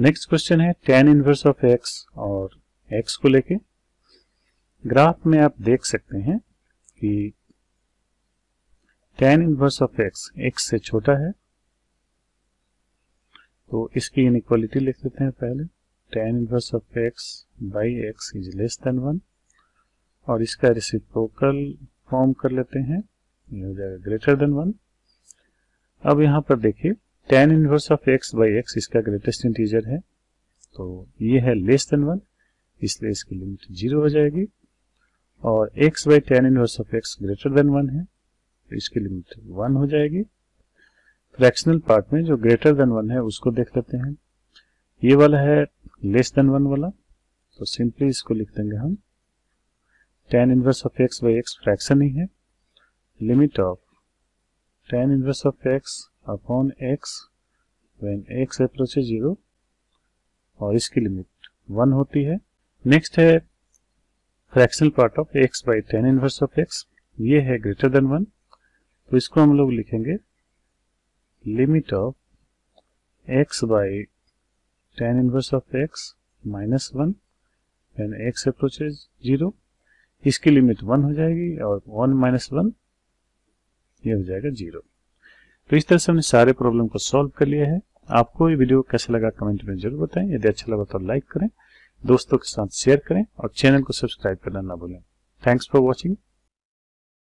Next question है tan inverse of x और x को लेके। ग्राफ में आप देख सकते हैं कि tan इनवर्स ऑफ x से छोटा है, तो इसकी इनइक्वालिटी लिख लेते हैं पहले। tan inverse of x by x is less than 1 और इसका रेसिप्रोकल फॉर्म कर लेते हैं, ये हो जाएगा ग्रेटर देन 1। अब यहाँ पर देखिए tan inverse of x by x इसका ग्रेटेस्ट इंटीजर है, तो ये है लेस देन 1, इसलिए इसकी लिमिट 0 हो जाएगी। और x by tan inverse of x greater than 1 है, तो इसकी लिमिट 1 हो जाएगी। फ्रैक्शनल पार्ट में जो ग्रेटर देन 1 है उसको देख लेते हैं। ये वाला है लेस देन 1 वाला, तो सिंपली इसको लिख देंगे हम tan inverse of x by x fraction ही है, limit of tan inverse of x upon x when x approaches 0 और इसकी लिमिट 1 होती है। नेक्स्ट है fractional part of x by tan inverse of x, ये है ग्रेटर देन 1, तो इसको हम लोग लिखेंगे limit of x by tan inverse of x minus 1 when x approaches 0, इसकी लिमिट 1 हो जाएगी और 1 माइनस 1 ये हो जाएगा 0। तो इस तरह से हमने सारे प्रॉब्लम को सॉल्व कर लिया है। आपको ये वीडियो कैसा लगा कमेंट में जरूर बताएं। यदि अच्छा लगा तो लाइक करें, दोस्तों के साथ शेयर करें और चैनल को सब्सक्राइब करना ना भूलें। Thanks for watching.